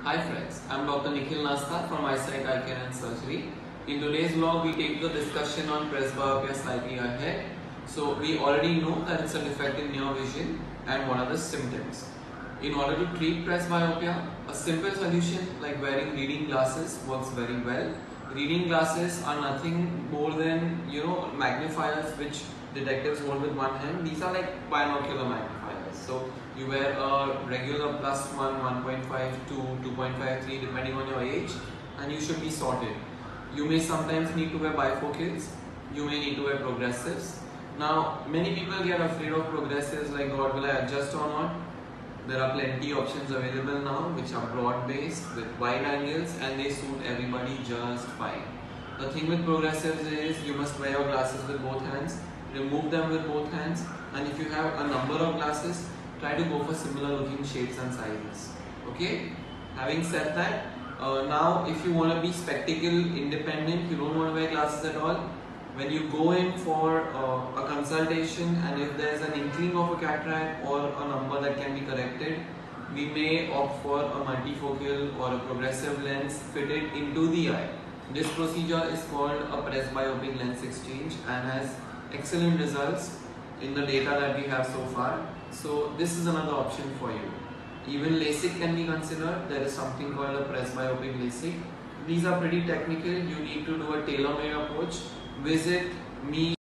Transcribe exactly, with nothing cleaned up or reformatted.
Hi friends, I am Doctor Nikhil Nasta from Eyesight, Eyecare and Surgery. In today's vlog, we take the discussion on presbyopia slightly ahead. So we already know that it's a defect in near vision and what are the symptoms. In order to treat presbyopia, a simple solution like wearing reading glasses works very well. Reading glasses are nothing more than, you know, magnifiers which detectives hold with one hand. These are like binocular magnifiers. So you wear a regular plus one, one point five, two, two point five, three depending on your age, and you should be sorted. You may sometimes need to wear bifocals, you may need to wear progressives. Now many people get afraid of progressives like, God, will I adjust or not? There are plenty options available now which are broad based with wide angles and they suit everybody just fine. The thing with progressives is you must wear your glasses with both hands, remove them with both hands, and if you have a number of glasses, try to go for similar looking shapes and sizes. Okay? Having said that, uh, now if you want to be spectacle independent, you don't want to wear glasses at all, when you go in for uh, a consultation and if there is an inkling of a cataract or a number that can be corrected, we may opt for a multifocal or a progressive lens fitted into the eye. This procedure is called a presbyopic lens exchange and has excellent results in the data that we have so far. So this is another option for you. Even LASIK can be considered. There is something called a presbyopic LASIK. These are pretty technical. You need to do a tailor-made approach. Visit me